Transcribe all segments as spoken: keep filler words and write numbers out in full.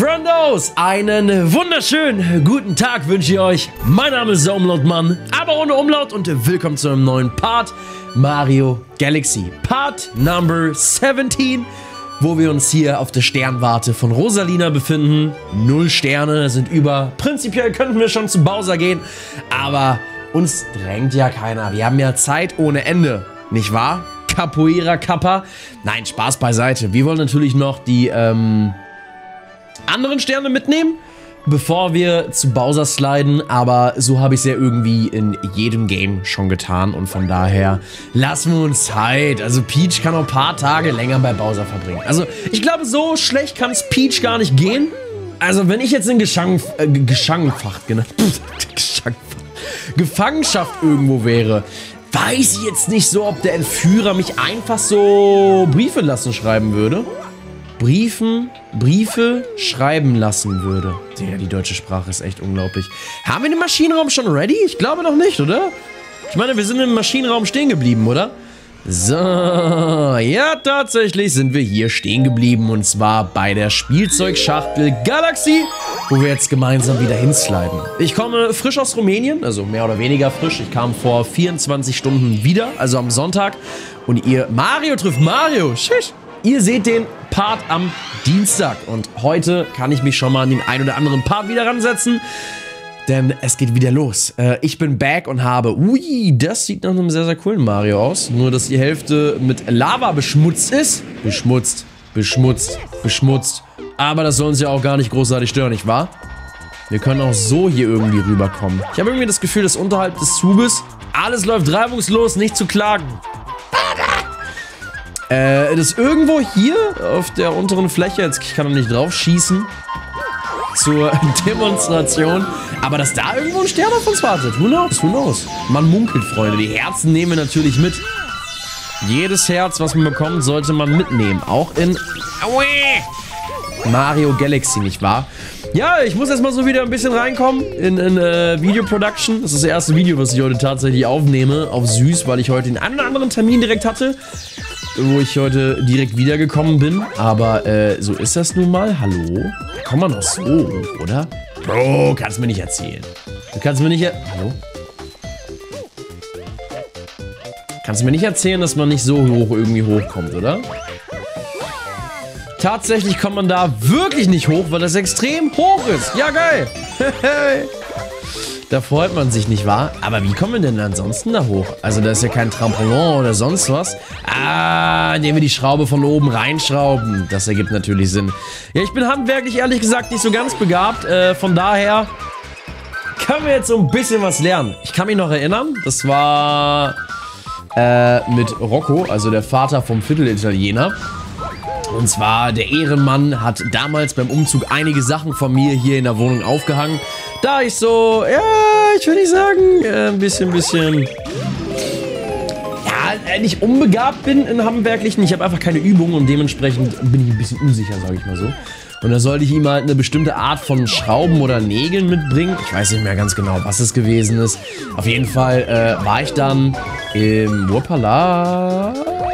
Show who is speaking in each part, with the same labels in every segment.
Speaker 1: Friendos, einen wunderschönen guten Tag wünsche ich euch. Mein Name ist Umlautmann, aber ohne Umlaut, und willkommen zu einem neuen Part Mario Galaxy. Part Number siebzehn, wo wir uns hier auf der Sternwarte von Rosalina befinden. Null Sterne sind über. Prinzipiell könnten wir schon zu Bowser gehen, aber uns drängt ja keiner. Wir haben ja Zeit ohne Ende, nicht wahr? Capoeira Kappa. Nein, Spaß beiseite. Wir wollen natürlich noch die ähm, anderen Sterne mitnehmen, bevor wir zu Bowser sliden. Aber so habe ich es ja irgendwie in jedem Game schon getan. Und von daher lassen wir uns Zeit. Also Peach kann auch ein paar Tage länger bei Bowser verbringen. Also ich glaube, so schlecht kann es Peach gar nicht gehen. Also wenn ich jetzt in Geschang, äh, Geschangenfacht, genau, Gefangenschaft irgendwo wäre, weiß ich jetzt nicht so, ob der Entführer mich einfach so Briefe lassen schreiben würde. Briefen, Briefe schreiben lassen würde. Ja, die deutsche Sprache ist echt unglaublich. Haben wir den Maschinenraum schon ready? Ich glaube noch nicht, oder? Ich meine, wir sind im Maschinenraum stehen geblieben, oder? So, ja, tatsächlich sind wir hier stehen geblieben, und zwar bei der Spielzeugschachtel Galaxy, wo wir jetzt gemeinsam wieder hinsliden. Ich komme frisch aus Rumänien, also mehr oder weniger frisch. Ich kam vor vierundzwanzig Stunden wieder, also am Sonntag, und ihr, Mario trifft Mario, schisch. Ihr seht den Part am Dienstag, und heute kann ich mich schon mal an den ein oder anderen Part wieder ransetzen. Denn es geht wieder los. Äh, ich bin back und habe... Ui, das sieht nach einem sehr, sehr coolen Mario aus. Nur, dass die Hälfte mit Lava beschmutzt ist. Beschmutzt, beschmutzt, beschmutzt. Aber das soll uns ja auch gar nicht großartig stören, nicht wahr? Wir können auch so hier irgendwie rüberkommen. Ich habe irgendwie das Gefühl, dass unterhalb des Zuges alles läuft reibungslos, nicht zu klagen. Äh, das irgendwo hier auf der unteren Fläche, jetzt ich kann noch nicht drauf schießen, zur Demonstration. Aber dass da irgendwo ein Stern auf uns wartet. Who knows? Who knows? Man munkelt, Freunde. Die Herzen nehmen wir natürlich mit. Jedes Herz, was man bekommt, sollte man mitnehmen. Auch in Mario Galaxy, nicht wahr? Ja, ich muss erstmal so wieder ein bisschen reinkommen in, in äh, Video Production. Das ist das erste Video, was ich heute tatsächlich aufnehme. Auf süß, weil ich heute den einen oder anderen Termin direkt hatte, wo ich heute direkt wiedergekommen bin. Aber äh, so ist das nun mal. Hallo? Da kommt man doch so hoch, oder? Bro, kannst mir nicht erzählen. Du kannst mir nicht er Hallo? Kannst mir nicht erzählen, dass man nicht so hoch irgendwie hochkommt, oder? Tatsächlich kommt man da wirklich nicht hoch, weil das extrem hoch ist. Ja, geil. Da freut man sich, nicht wahr? Aber wie kommen wir denn ansonsten da hoch? Also da ist ja kein Trampolin oder sonst was. Ah, indem wir die Schraube von oben reinschrauben. Das ergibt natürlich Sinn. Ja, ich bin handwerklich ehrlich gesagt nicht so ganz begabt. Äh, von daher können wir jetzt so ein bisschen was lernen. Ich kann mich noch erinnern, das war äh, mit Rocco, also der Vater vom Viertel-Italiener. Und zwar, der Ehrenmann hat damals beim Umzug einige Sachen von mir hier in der Wohnung aufgehangen. Da ich so, ja, ich würde nicht sagen, äh, ein bisschen, bisschen, ja, nicht unbegabt bin in Handwerklichen. Ich habe einfach keine Übung, und dementsprechend bin ich ein bisschen unsicher, sage ich mal so. Und da sollte ich ihm halt eine bestimmte Art von Schrauben oder Nägeln mitbringen. Ich weiß nicht mehr ganz genau, was es gewesen ist. Auf jeden Fall äh, war ich dann im Wupperla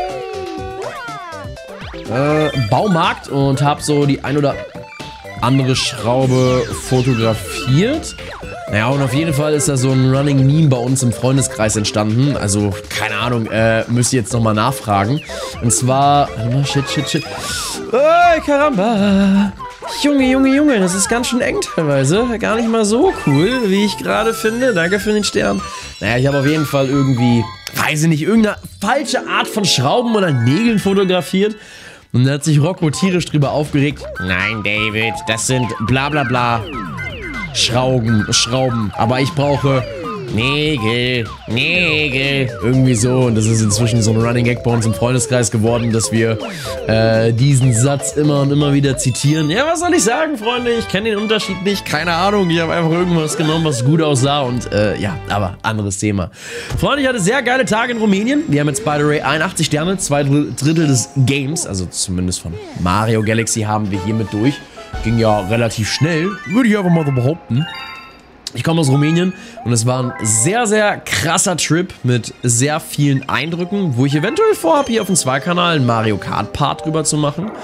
Speaker 1: äh, Baumarkt und habe so die ein oder andere Schraube fotografiert. Naja, und auf jeden Fall ist da so ein Running Meme bei uns im Freundeskreis entstanden. Also, keine Ahnung, äh, müsst ihr jetzt nochmal nachfragen. Und zwar, warte mal, shit, shit, shit. Oh, Karamba. Junge, Junge, Junge, das ist ganz schön eng teilweise. Gar nicht mal so cool, wie ich gerade finde. Danke für den Stern. Naja, ich habe auf jeden Fall irgendwie, weiß ich nicht, irgendeine falsche Art von Schrauben oder Nägeln fotografiert. Und da hat sich Rocco tierisch drüber aufgeregt. Nein, David, das sind bla bla bla Schrauben, Schrauben. Aber ich brauche Nägel, Nägel. Irgendwie so. Und das ist inzwischen so ein Running Gag bei uns im Freundeskreis geworden, dass wir äh, diesen Satz immer und immer wieder zitieren. Ja, was soll ich sagen, Freunde? Ich kenne den Unterschied nicht. Keine Ahnung. Ich habe einfach irgendwas genommen, was gut aussah. Und äh, ja, aber anderes Thema. Freunde, ich hatte sehr geile Tage in Rumänien. Wir haben jetzt, by the way, einundachtzig Sterne, zwei Drittel des Games, also zumindest von Mario Galaxy, haben wir hiermit durch. Ging ja relativ schnell, würde ich einfach mal so behaupten. Ich komme aus Rumänien und es war ein sehr, sehr krasser Trip mit sehr vielen Eindrücken, wo ich eventuell vorhabe, hier auf dem Zwei-Kanal einen Mario Kart Part drüber zu machen.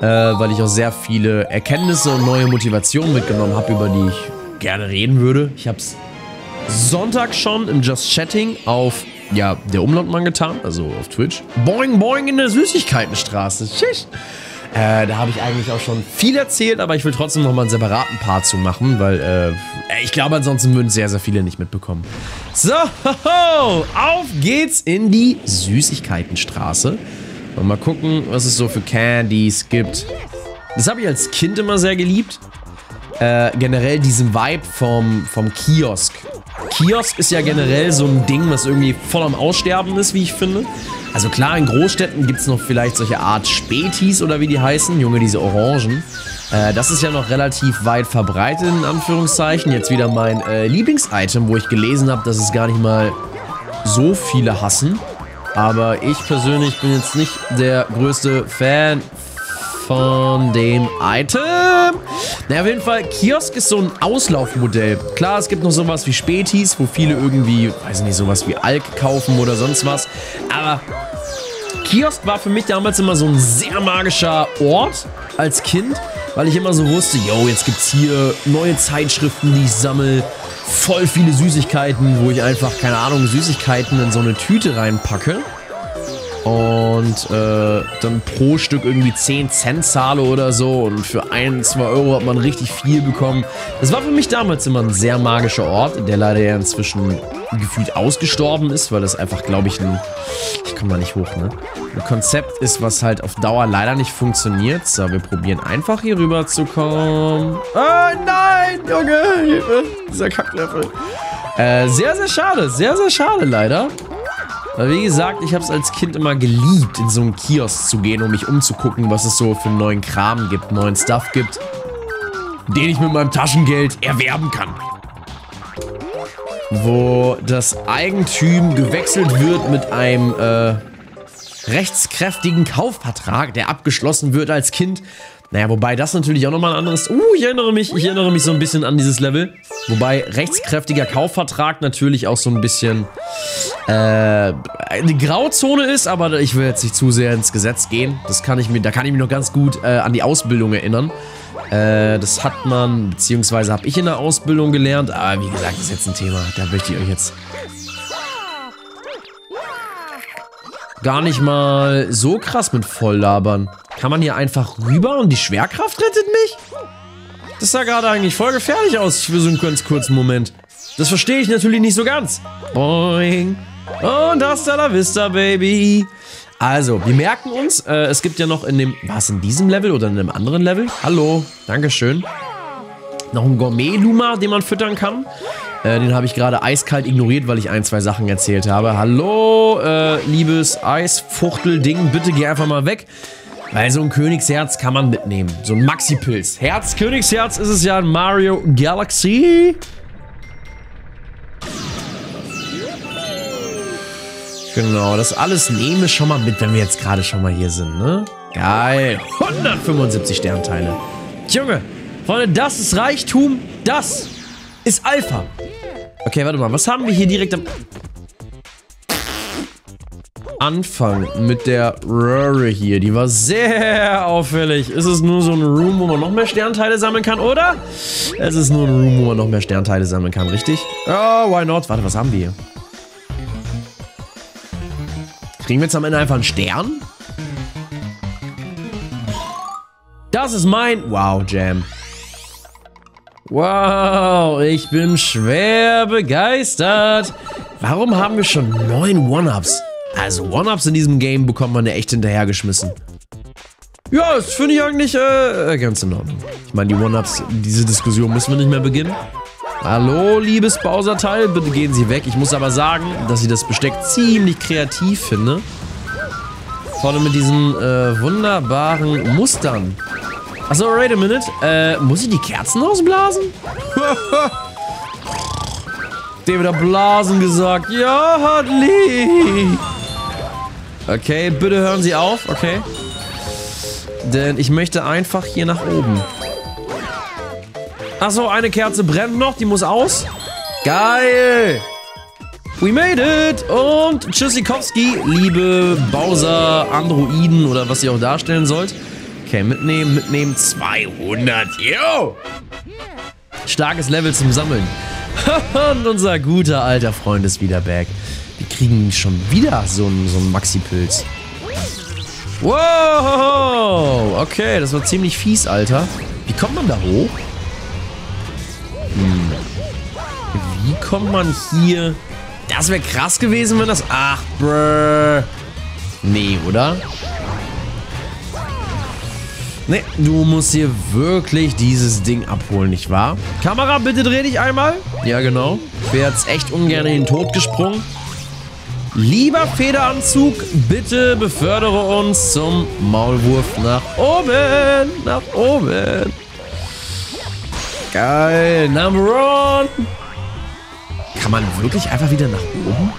Speaker 1: äh, weil ich auch sehr viele Erkenntnisse und neue Motivationen mitgenommen habe, über die ich gerne reden würde. Ich habe es Sonntag schon im Just Chatting auf, ja, der Umlautmann getan, also auf Twitch. Boing, boing in der Süßigkeitenstraße. Schisch. Äh, da habe ich eigentlich auch schon viel erzählt, aber ich will trotzdem nochmal einen separaten Part zu machen, weil äh, ich glaube, ansonsten würden sehr, sehr viele nicht mitbekommen. So, auf geht's in die Süßigkeitenstraße. Und mal gucken, was es so für Candies gibt. Das habe ich als Kind immer sehr geliebt. Äh, generell diesen Vibe vom, vom Kiosk. Kiosk ist ja generell so ein Ding, was irgendwie voll am Aussterben ist, wie ich finde. Also klar, in Großstädten gibt es noch vielleicht solche Art Spätis oder wie die heißen. Junge, diese Orangen. Äh, das ist ja noch relativ weit verbreitet, in Anführungszeichen. Jetzt wieder mein äh, Lieblingsitem, wo ich gelesen habe, dass es gar nicht mal so viele hassen. Aber ich persönlich bin jetzt nicht der größte Fan von dem Item. Naja, auf jeden Fall, Kiosk ist so ein Auslaufmodell. Klar, es gibt noch sowas wie Spätis, wo viele irgendwie, weiß nicht, sowas wie Alk kaufen oder sonst was. Aber Kiosk war für mich damals immer so ein sehr magischer Ort als Kind, weil ich immer so wusste, yo, jetzt gibt's hier neue Zeitschriften, die ich sammle, voll viele Süßigkeiten, wo ich einfach, keine Ahnung, Süßigkeiten in so eine Tüte reinpacke. Und äh, dann pro Stück irgendwie zehn Cent zahle oder so. Und für ein, zwei Euro hat man richtig viel bekommen. Das war für mich damals immer ein sehr magischer Ort, der leider ja inzwischen gefühlt ausgestorben ist, weil das einfach, glaube ich, ein... Ich komme da nicht hoch, ne? Ein Konzept ist, was halt auf Dauer leider nicht funktioniert. So, wir probieren einfach hier rüber zu kommen. Oh nein, Junge, Hilfe. Dieser Kacklöffel. Äh, sehr, sehr schade. Sehr, sehr schade, leider. Weil wie gesagt, ich habe es als Kind immer geliebt, in so einen Kiosk zu gehen, um mich umzugucken, was es so für neuen Kram gibt, neuen Stuff gibt, den ich mit meinem Taschengeld erwerben kann. Wo das Eigentum gewechselt wird mit einem äh, rechtskräftigen Kaufvertrag, der abgeschlossen wird als Kind. Naja, wobei das natürlich auch nochmal ein anderes... Uh, ich erinnere mich, ich erinnere mich so ein bisschen an dieses Level. Wobei rechtskräftiger Kaufvertrag natürlich auch so ein bisschen äh, eine Grauzone ist, aber ich will jetzt nicht zu sehr ins Gesetz gehen. Das kann ich mir, da kann ich mich noch ganz gut äh, an die Ausbildung erinnern. Äh, das hat man, beziehungsweise habe ich in der Ausbildung gelernt. Aber wie gesagt, das ist jetzt ein Thema, da möchte ich euch jetzt gar nicht mal so krass mit voll labern. Kann man hier einfach rüber und die Schwerkraft rettet mich? Das sah gerade eigentlich voll gefährlich aus für so einen ganz kurzen Moment. Das verstehe ich natürlich nicht so ganz. Boing. Und hasta la vista, Baby. Also, wir merken uns, äh, es gibt ja noch in dem... War es in diesem Level oder in einem anderen Level? Hallo, dankeschön. Noch einen Gourmet-Luma, den man füttern kann. Äh, den habe ich gerade eiskalt ignoriert, weil ich ein, zwei Sachen erzählt habe. Hallo, äh, liebes Eisfuchtel-Ding, bitte geh einfach mal weg. Weil so ein Königsherz kann man mitnehmen. So ein Maxi-Pilz. Herz, Königsherz ist es ja in Mario Galaxy. Genau, das alles nehmen wir schon mal mit, wenn wir jetzt gerade schon mal hier sind, ne? Geil. hundertfünfundsiebzig Sternteile. Junge, Freunde, das ist Reichtum. Das ist Alpha. Okay, warte mal. Was haben wir hier direkt am Anfang mit der Röhre hier? Die war sehr auffällig. Ist es nur so ein Room, wo man noch mehr Sternteile sammeln kann, oder? Es ist nur ein Room, wo man noch mehr Sternteile sammeln kann, richtig? Oh, why not? Warte, was haben wir hier? Kriegen wir jetzt am Ende einfach einen Stern? Das ist mein... Wow, Jam. Wow, ich bin schwer begeistert. Warum haben wir schon neun One-Ups? Also One-Ups in diesem Game bekommt man ja echt hinterhergeschmissen. Ja, das finde ich eigentlich äh, ganz in Ordnung. Ich meine, die One-Ups, diese Diskussion müssen wir nicht mehr beginnen. Hallo, liebes Bowser-Teil, bitte gehen Sie weg. Ich muss aber sagen, dass ich das Besteck ziemlich kreativ finde. Vor allem mit diesen äh, wunderbaren Mustern. Achso, wait a minute. Äh, muss ich die Kerzen ausblasen? Der wieder Blasen gesagt. Ja, Hadley. Okay, bitte hören Sie auf. Okay. Denn ich möchte einfach hier nach oben. Achso, eine Kerze brennt noch. Die muss aus. Geil. We made it. Und Tschüssikowski, liebe Bowser, Androiden oder was ihr auch darstellen sollt. Okay, mitnehmen, mitnehmen. zweihundert. Yo! Starkes Level zum Sammeln. Und unser guter alter Freund ist wieder back. Wir kriegen schon wieder so einen, so einen Maxi-Pilz. Wow! Okay, das war ziemlich fies, Alter. Wie kommt man da hoch? Hm. Wie kommt man hier... Das wäre krass gewesen, wenn das... Ach, brr. Nee, oder? Nee, du musst hier wirklich dieses Ding abholen, nicht wahr? Kamera, bitte dreh dich einmal. Ja, genau. Ich wäre jetzt echt ungern in den Tod gesprungen. Lieber Federanzug, bitte befördere uns zum Maulwurf nach oben. Nach oben. Geil. Number one. Kann man wirklich einfach wieder nach oben?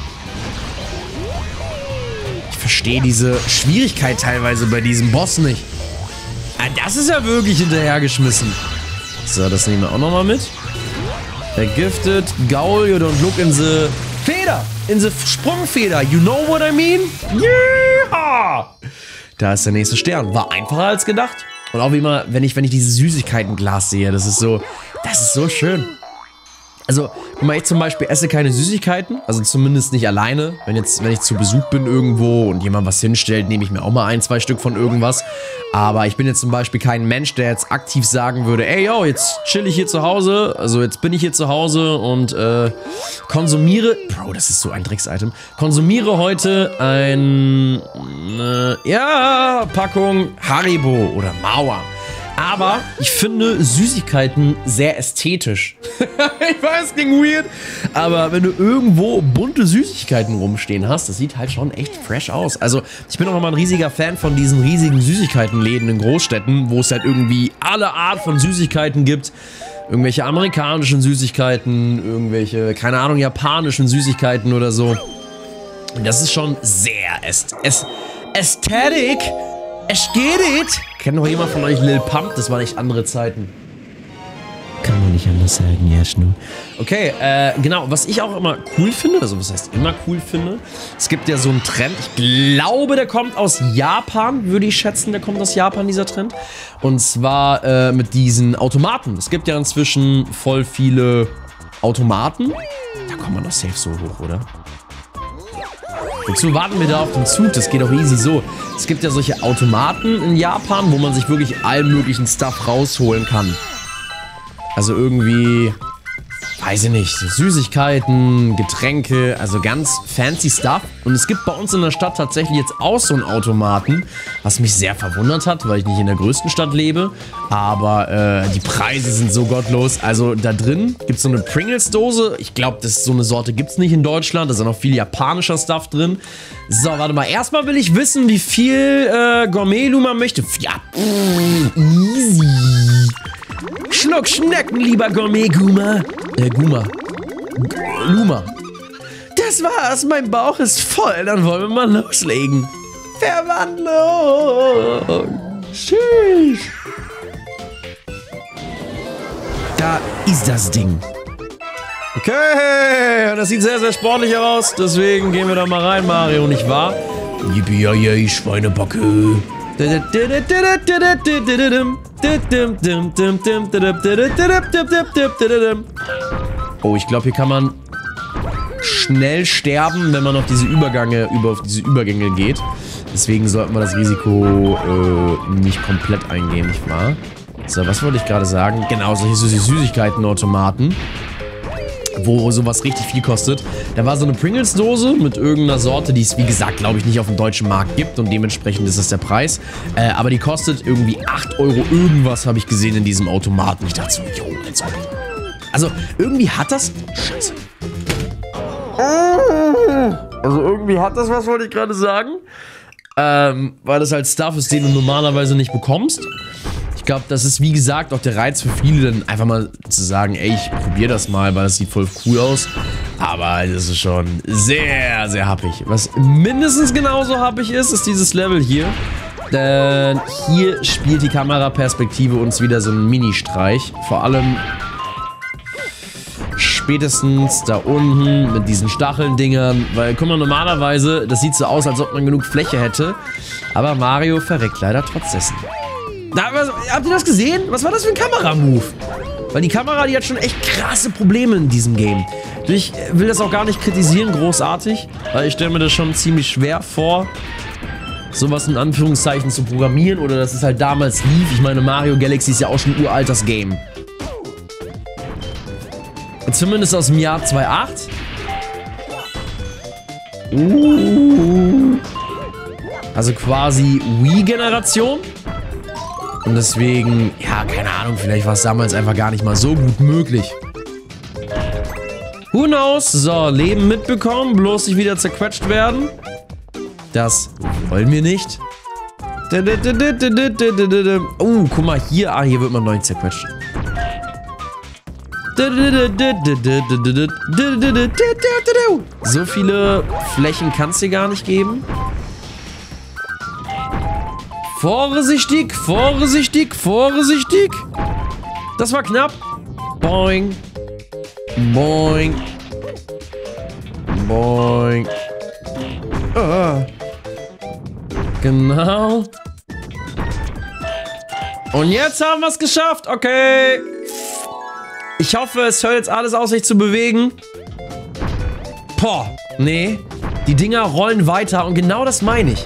Speaker 1: Ich verstehe diese Schwierigkeit teilweise bei diesem Boss nicht. Das ist ja wirklich hinterhergeschmissen. So, das nehmen wir auch nochmal mit. Vergiftet. Gaul, you don't look in the Feder. In the Sprungfeder. You know what I mean? Yeah! Da ist der nächste Stern. War einfacher als gedacht. Und auch wie immer, wenn ich, wenn ich dieses Süßigkeitenglas sehe, das ist so, das ist so schön. Also, guck mal, ich zum Beispiel esse keine Süßigkeiten, also zumindest nicht alleine. Wenn jetzt, wenn ich zu Besuch bin irgendwo und jemand was hinstellt, nehme ich mir auch mal ein, zwei Stück von irgendwas. Aber ich bin jetzt zum Beispiel kein Mensch, der jetzt aktiv sagen würde, ey, yo, jetzt chill ich hier zu Hause, also jetzt bin ich hier zu Hause und äh, konsumiere, Bro, das ist so ein Drecks-Item, konsumiere heute ein, äh, ja, Packung Haribo oder Mauer. Aber ich finde Süßigkeiten sehr ästhetisch. Ich weiß, es klingt weird. Aber wenn du irgendwo bunte Süßigkeiten rumstehen hast, das sieht halt schon echt fresh aus. Also ich bin auch immer ein riesiger Fan von diesen riesigen Süßigkeitenläden in Großstädten, wo es halt irgendwie alle Art von Süßigkeiten gibt. Irgendwelche amerikanischen Süßigkeiten, irgendwelche, keine Ahnung, japanischen Süßigkeiten oder so. Und das ist schon sehr äst äst ästhetic. Es geht it. Kennt noch jemand von euch Lil Pump? Das waren echt andere Zeiten. Kann man nicht anders sagen, ja, Schnu. Okay, äh, genau, was ich auch immer cool finde, also was heißt immer cool finde, es gibt ja so einen Trend, ich glaube, der kommt aus Japan, würde ich schätzen, der kommt aus Japan, dieser Trend. Und zwar äh, mit diesen Automaten. Es gibt ja inzwischen voll viele Automaten. Da kommt man doch safe so hoch, oder? Wozu warten wir da auf den Zug? Das geht doch easy so. Es gibt ja solche Automaten in Japan, wo man sich wirklich allen möglichen Stuff rausholen kann. Also irgendwie, weiß ich nicht, so Süßigkeiten, Getränke, also ganz fancy Stuff. Und es gibt bei uns in der Stadt tatsächlich jetzt auch so einen Automaten, was mich sehr verwundert hat, weil ich nicht in der größten Stadt lebe. Aber äh, die Preise sind so gottlos. Also da drin gibt es so eine Pringles-Dose. Ich glaube, so eine Sorte gibt es nicht in Deutschland. Da ist noch viel japanischer Stuff drin. So, warte mal. Erstmal will ich wissen, wie viel äh, Gourmet-Luma möchte. Ja, pff, easy. Schluck Schnecken, lieber Gourmet-Guma. Äh, Guma. G Luma. Das war's, mein Bauch ist voll. Dann wollen wir mal loslegen. Verwandlung. Tschüss. Da ist das Ding. Okay, das sieht sehr, sehr sportlich aus. Deswegen gehen wir da mal rein, Mario, nicht wahr? Yippie-yay, Schweinebacke. Oh, ich glaube, hier kann man schnell sterben, wenn man auf diese Übergänge, über auf diese Übergänge geht. Deswegen sollten wir das Risiko äh, nicht komplett eingehen, nicht wahr? So, was wollte ich gerade sagen? Genau, solche Süßigkeiten-Automaten, wo sowas richtig viel kostet. Da war so eine Pringles-Dose mit irgendeiner Sorte, die es, wie gesagt, glaube ich, nicht auf dem deutschen Markt gibt und dementsprechend ist das der Preis. Äh, aber die kostet irgendwie acht Euro irgendwas, habe ich gesehen in diesem Automaten. Ich dachte so, yo, let's go. Also, irgendwie hat das... Scheiße. Also, irgendwie hat das was, wollte ich gerade sagen. Ähm, weil das halt Stuff ist, den du normalerweise nicht bekommst. Ich glaube, das ist, wie gesagt, auch der Reiz für viele, dann einfach mal zu sagen, ey, ich probiere das mal, weil das sieht voll cool aus. Aber das ist schon sehr, sehr happig. Was mindestens genauso happig ist, ist dieses Level hier. Denn hier spielt die Kameraperspektive uns wieder so einen Mini-Streich. Vor allem spätestens da unten mit diesen Stacheln-Dingern. Weil, guck mal, normalerweise, das sieht so aus, als ob man genug Fläche hätte. Aber Mario verreckt leider trotz dessen. Da, was, habt ihr das gesehen? Was war das für ein Kameramove? Weil die Kamera, die hat schon echt krasse Probleme in diesem Game. Ich will das auch gar nicht kritisieren, großartig. Weil ich stelle mir das schon ziemlich schwer vor, sowas in Anführungszeichen zu programmieren. Oder dass es halt damals lief. Ich meine, Mario Galaxy ist ja auch schon ein uraltes Game. Zumindest aus dem Jahr zweitausendacht. Uh. Also quasi Wii-Generation. Und deswegen, ja, keine Ahnung, vielleicht war es damals einfach gar nicht mal so gut möglich. Who knows? So, Leben mitbekommen, bloß nicht wieder zerquetscht werden. Das wollen wir nicht. Oh, guck mal hier. Ah, hier wird man neu zerquetscht. So viele Flächen kann es hier gar nicht geben. Vorsichtig, vorsichtig, vorsichtig. Das war knapp. Boing. Boing. Boing. Ah. Genau. Und jetzt haben wir es geschafft. Okay. Ich hoffe, es hört jetzt alles auf, sich zu bewegen. Boah. Nee. Die Dinger rollen weiter und genau das meine ich.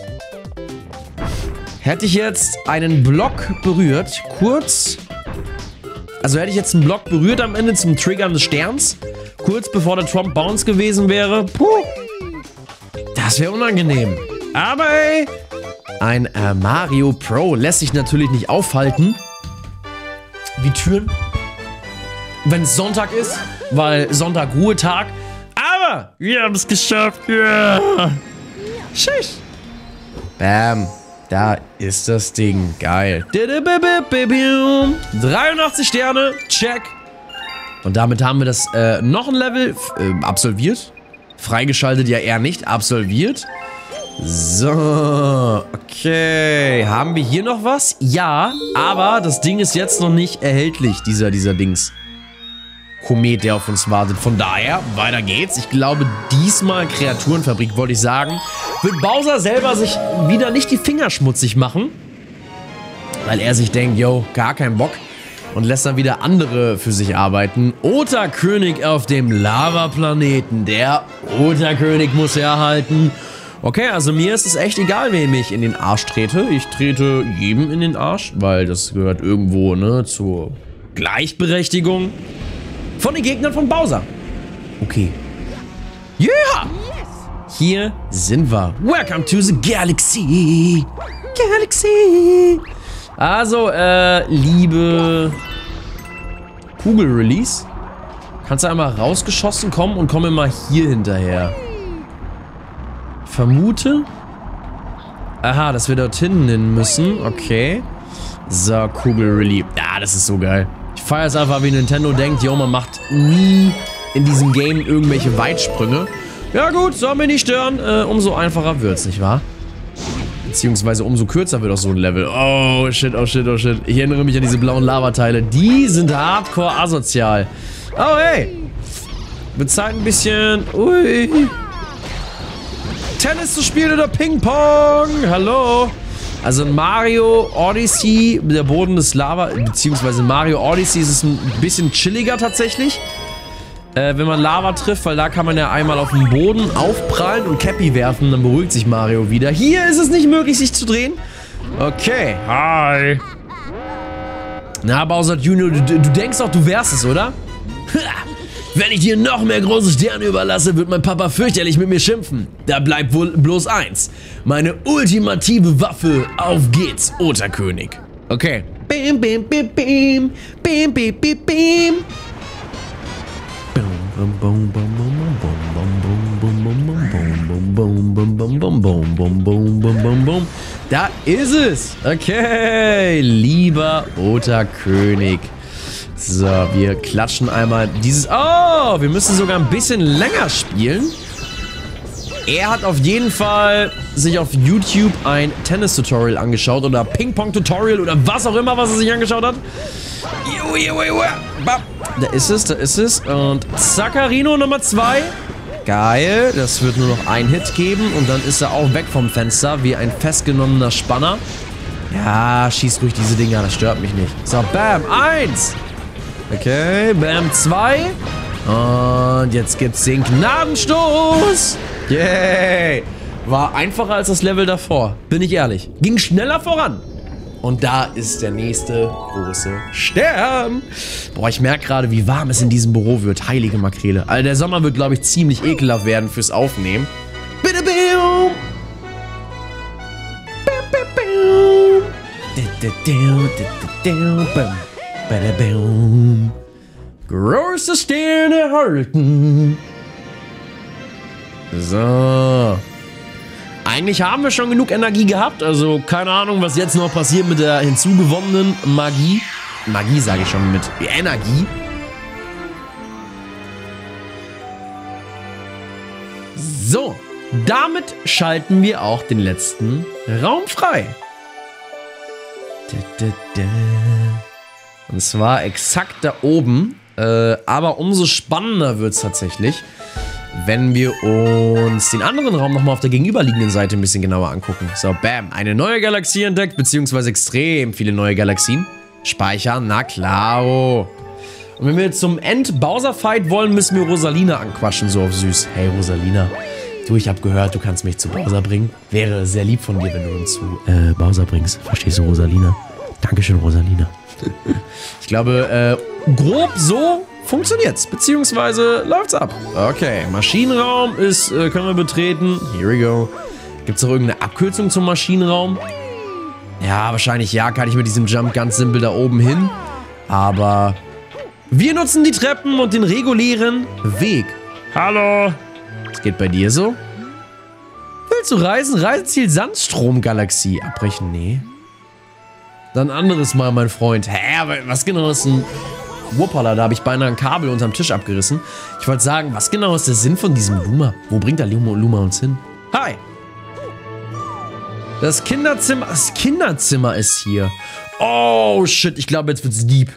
Speaker 1: Hätte ich jetzt einen Block berührt, kurz, also hätte ich jetzt einen Block berührt am Ende zum Triggern des Sterns, kurz bevor der Trump Bounce gewesen wäre, puh, das wäre unangenehm. Aber ey, ein äh, Mario Pro lässt sich natürlich nicht aufhalten, wie Türen, wenn es Sonntag ist, weil Sonntag Ruhetag, aber wir haben es geschafft, ja. Tschüss. Bam. Da ist das Ding. Geil. dreiundachtzig Sterne. Check. Und damit haben wir das äh, noch ein Level äh, absolviert. Freigeschaltet ja eher nicht. Absolviert. So. Okay. Haben wir hier noch was? Ja. Aber das Ding ist jetzt noch nicht erhältlich. Dieser, dieser Dings. Komet, der auf uns wartet. Von daher, weiter geht's. Ich glaube, diesmal Kreaturenfabrik, wollte ich sagen, wird Bowser selber sich wieder nicht die Finger schmutzig machen. Weil er sich denkt, yo, gar keinen Bock. Und lässt dann wieder andere für sich arbeiten. Oterkönig auf dem Lavaplaneten. Der Oterkönig muss erhalten. Okay, also mir ist es echt egal, wem ich in den Arsch trete. Ich trete jedem in den Arsch, weil das gehört irgendwo, ne, zur Gleichberechtigung von den Gegnern von Bowser. Okay. Yeah! Hier sind wir. Welcome to the Galaxy. Galaxy. Also, äh, liebe Kugel-Release. Kannst du einmal rausgeschossen kommen und komme mal hier hinterher. Vermute. Aha, dass wir dort hin müssen. Okay. So, Kugel-Release. Ja, das ist so geil. Ich feiere es einfach, wie Nintendo denkt, jo, man macht nie in diesem Game irgendwelche Weitsprünge. Ja gut, soll mir nicht stören. Äh, umso einfacher wird's, nicht wahr? Beziehungsweise umso kürzer wird auch so ein Level. Oh shit, oh shit, oh shit. Ich erinnere mich an diese blauen Lavateile. Die sind hardcore asozial. Oh hey. Wird Zeit ein bisschen... Ui. Tennis zu spielen oder Ping-Pong? Hallo? Also in Mario Odyssey, der Boden des Lava, beziehungsweise in Mario Odyssey ist es ein bisschen chilliger tatsächlich. Äh, wenn man Lava trifft, weil da kann man ja einmal auf den Boden aufprallen und Cappy werfen, dann beruhigt sich Mario wieder. Hier ist es nicht möglich, sich zu drehen. Okay. Hi. Na, Bowser Junior, du, du denkst doch, du wärst es, oder? Wenn ich dir noch mehr große Sterne überlasse, wird mein Papa fürchterlich mit mir schimpfen. Da bleibt wohl bloß eins. Meine ultimative Waffe. Auf geht's, Oterkönig. Okay. Bim, bim, bim, bim. Bim, bim, bim, bim. Da ist es. Okay, lieber Oterkönig. So, wir klatschen einmal dieses... Oh, wir müssen sogar ein bisschen länger spielen. Er hat auf jeden Fall sich auf YouTube ein Tennis-Tutorial angeschaut oder Ping-Pong-Tutorial oder was auch immer, was er sich angeschaut hat. Da ist es, da ist es. Und Zaccarino Nummer zwei. Geil, das wird nur noch ein Hit geben und dann ist er auch weg vom Fenster wie ein festgenommener Spanner. Ja, schieß ruhig diese Dinger, das stört mich nicht. So, bam, eins. Okay, bam, zwei. Und jetzt gibt's den Gnadenstoß. Yay. War einfacher als das Level davor, bin ich ehrlich. Ging schneller voran. Und da ist der nächste große Stern. Boah, ich merke gerade, wie warm es in diesem Büro wird. Heilige Makrele. Also der Sommer wird, glaube ich, ziemlich ekelhaft werden fürs Aufnehmen. Bitte, große Sterne erhalten. So. Eigentlich haben wir schon genug Energie gehabt, also keine Ahnung, was jetzt noch passiert mit der hinzugewonnenen Magie. Magie sage ich schon, mit Energie. So, damit schalten wir auch den letzten Raum frei. Und zwar exakt da oben, äh, aber umso spannender wird es tatsächlich, wenn wir uns den anderen Raum nochmal auf der gegenüberliegenden Seite ein bisschen genauer angucken. So, bam, eine neue Galaxie entdeckt, beziehungsweise extrem viele neue Galaxien. Speichern, na klaro. Und wenn wir jetzt zum End-Bowser-Fight wollen, müssen wir Rosalina anquatschen, so auf süß. Hey Rosalina, du, ich hab gehört, du kannst mich zu Bowser bringen. Wäre sehr lieb von dir, wenn du uns zu äh, Bowser bringst. Verstehst du, Rosalina? Dankeschön, Rosalina. Ich glaube, äh, grob so funktioniert's, beziehungsweise läuft's ab. Okay, Maschinenraum ist, äh, können wir betreten. Here we go. Gibt's noch irgendeine Abkürzung zum Maschinenraum? Ja, wahrscheinlich ja, kann ich mit diesem Jump ganz simpel da oben hin. Aber wir nutzen die Treppen und den regulären Weg. Hallo. Was geht bei dir so? Willst du reisen? Reiseziel Sandstromgalaxie. Abbrechen? Nee. Dann anderes Mal, mein Freund. Hä, aber was genau ist ein... Wuppala, da habe ich beinahe ein Kabel unterm Tisch abgerissen. Ich wollte sagen, was genau ist der Sinn von diesem Luma? Wo bringt der Luma, Luma uns hin? Hi! Das Kinderzimmer... Das Kinderzimmer ist hier. Oh, shit. Ich glaube, jetzt wird's deep.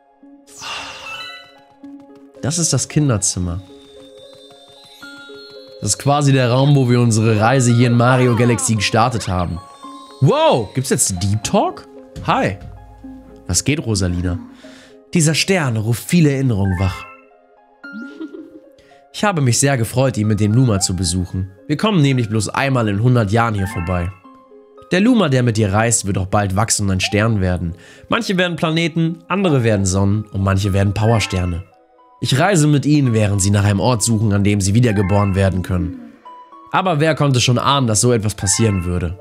Speaker 1: Das ist das Kinderzimmer. Das ist quasi der Raum, wo wir unsere Reise hier in Mario Galaxy gestartet haben. Wow, gibt's jetzt Deep Talk? Hi. Was geht, Rosalina? Dieser Stern ruft viele Erinnerungen wach. Ich habe mich sehr gefreut, ihn mit dem Luma zu besuchen. Wir kommen nämlich bloß einmal in hundert Jahren hier vorbei. Der Luma, der mit dir reist, wird auch bald wachsen und ein Stern werden. Manche werden Planeten, andere werden Sonnen und manche werden Powersterne. Ich reise mit ihnen, während sie nach einem Ort suchen, an dem sie wiedergeboren werden können. Aber wer konnte schon ahnen, dass so etwas passieren würde?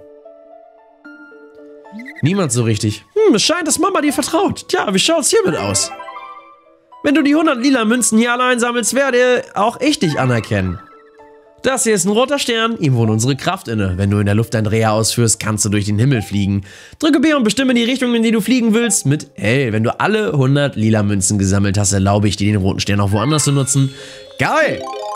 Speaker 1: Niemand so richtig. Hm, es scheint, dass Mama dir vertraut. Tja, wie schaut's hiermit aus? Wenn du die hundert lila Münzen hier alle einsammelst, werde auch ich dich anerkennen. Das hier ist ein roter Stern, ihm wohnt unsere Kraft inne. Wenn du in der Luft ein Dreher ausführst, kannst du durch den Himmel fliegen. Drücke B und bestimme die Richtung, in die du fliegen willst, mit L. Wenn du alle hundert lila Münzen gesammelt hast, erlaube ich dir, den roten Stern auch woanders zu nutzen. Geil!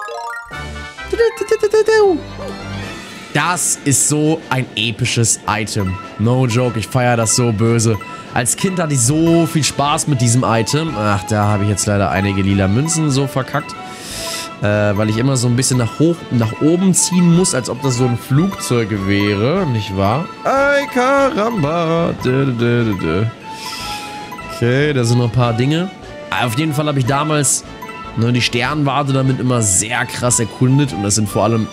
Speaker 1: Das ist so ein episches Item. No joke, ich feiere das so böse. Als Kind hatte ich so viel Spaß mit diesem Item. Ach, da habe ich jetzt leider einige lila Münzen so verkackt. Äh, weil ich immer so ein bisschen nach, hoch, nach oben ziehen muss, als ob das so ein Flugzeug wäre. Nicht wahr? Ay, caramba. Okay, da sind noch ein paar Dinge. Auf jeden Fall habe ich damals ne, die Sternwarte damit immer sehr krass erkundet. Und das sind vor allem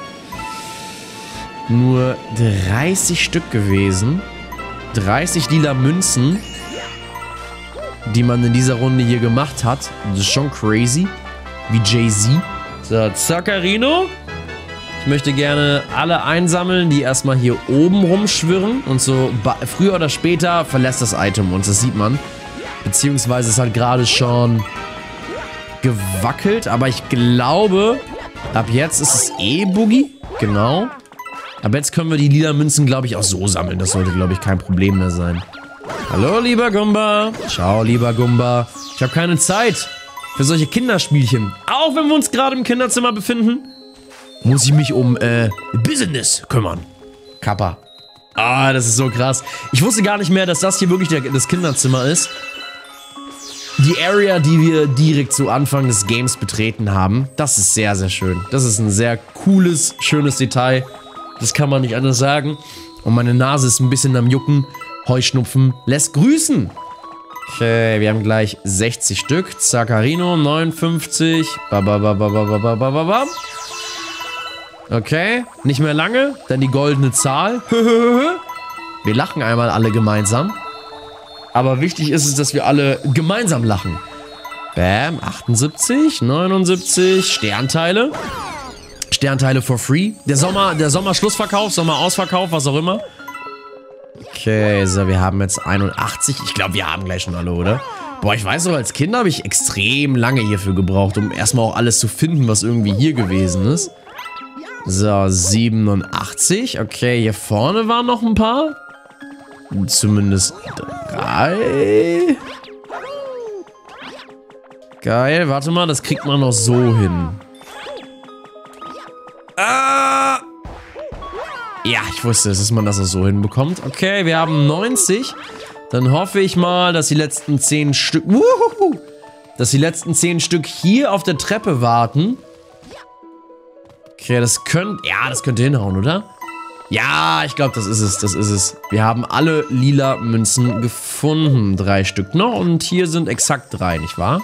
Speaker 1: nur dreißig Stück gewesen. dreißig lila Münzen, die man in dieser Runde hier gemacht hat. Das ist schon crazy. Wie Jay-Z. So, Zaccarino. Ich möchte gerne alle einsammeln, die erstmal hier oben rumschwirren. Und so früher oder später verlässt das Item uns. Das sieht man. Beziehungsweise es hat gerade schon gewackelt. Aber ich glaube, ab jetzt ist es eh Boogie. Genau. Aber jetzt können wir die lila Münzen, glaube ich, auch so sammeln. Das sollte, glaube ich, kein Problem mehr sein. Hallo, lieber Gumba. Ciao, lieber Gumba. Ich habe keine Zeit für solche Kinderspielchen. Auch wenn wir uns gerade im Kinderzimmer befinden, muss ich mich um, äh, Business kümmern. Kappa. Ah, das ist so krass. Ich wusste gar nicht mehr, dass das hier wirklich der, das Kinderzimmer ist. Die Area, die wir direkt zu Anfang des Games betreten haben, das ist sehr, sehr schön. Das ist ein sehr cooles, schönes Detail. Das kann man nicht anders sagen. Und meine Nase ist ein bisschen am Jucken, Heuschnupfen lässt grüßen. Okay, wir haben gleich sechzig Stück. Zaccarino, neunundfünfzig. Bababababababababam. Okay, nicht mehr lange. Dann die goldene Zahl. Wir lachen einmal alle gemeinsam. Aber wichtig ist es, dass wir alle gemeinsam lachen. Bam, achtundsiebzig, neunundsiebzig. Sternteile. Sternteile for free. Der Sommer, der Sommer-Schlussverkauf, Sommer-Ausverkauf, was auch immer. Okay, so, wir haben jetzt einundachtzig. Ich glaube, wir haben gleich schon alle, oder? Boah, ich weiß noch, als Kind habe ich extrem lange hierfür gebraucht, um erstmal auch alles zu finden, was irgendwie hier gewesen ist. So, siebenundachtzig. Okay, hier vorne waren noch ein paar. Zumindest drei. Geil, warte mal, das kriegt man noch so hin. Ah! Ja, ich wusste es, dass man das auch so hinbekommt. Okay, wir haben neunzig. Dann hoffe ich mal, dass die letzten zehn Stück... Wuhu, dass die letzten zehn Stück hier auf der Treppe warten. Okay, das könnte... Ja, das könnte hinhauen, oder? Ja, ich glaube, das ist es, das ist es. Wir haben alle lila Münzen gefunden. Drei Stück noch und hier sind exakt drei, nicht wahr?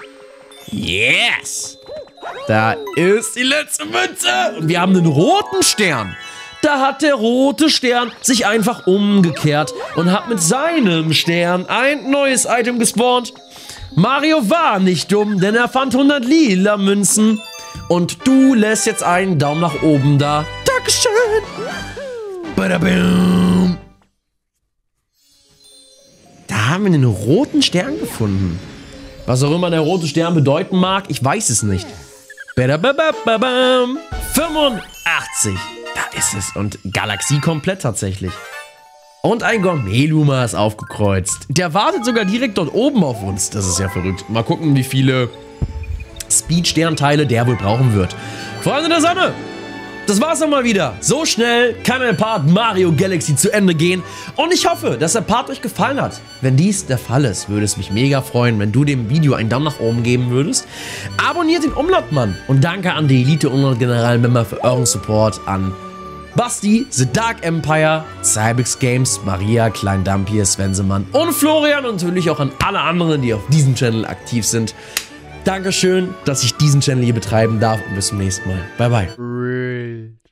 Speaker 1: Yes! Da ist die letzte Münze! Und wir haben einen roten Stern. Da hat der rote Stern sich einfach umgekehrt und hat mit seinem Stern ein neues Item gespawnt. Mario war nicht dumm, denn er fand hundert lila Münzen. Und du lässt jetzt einen Daumen nach oben da. Dankeschön! Badabum. Da haben wir einen roten Stern gefunden. Was auch immer der rote Stern bedeuten mag, ich weiß es nicht. Badabababam. fünfundachtzig. Da ist es. Und Galaxie komplett tatsächlich. Und ein Gourmet-Luma ist aufgekreuzt. Der wartet sogar direkt dort oben auf uns. Das ist ja verrückt. Mal gucken, wie viele Speed-Sternteile der wohl brauchen wird. Freunde der Sonne, das war's dann mal wieder. So schnell kann ein Part Mario Galaxy zu Ende gehen. Und ich hoffe, dass der Part euch gefallen hat. Wenn dies der Fall ist, würde es mich mega freuen, wenn du dem Video einen Daumen nach oben geben würdest. Abonniert den Umlautmann. Und danke an die Elite-Umlaut-General-Member für euren Support. An Basti, The Dark Empire, Cybex Games, Maria, Klein Dampier, Svensemann und Florian. Und natürlich auch an alle anderen, die auf diesem Channel aktiv sind. Dankeschön, dass ich diesen Channel hier betreiben darf und bis zum nächsten Mal. Bye, bye.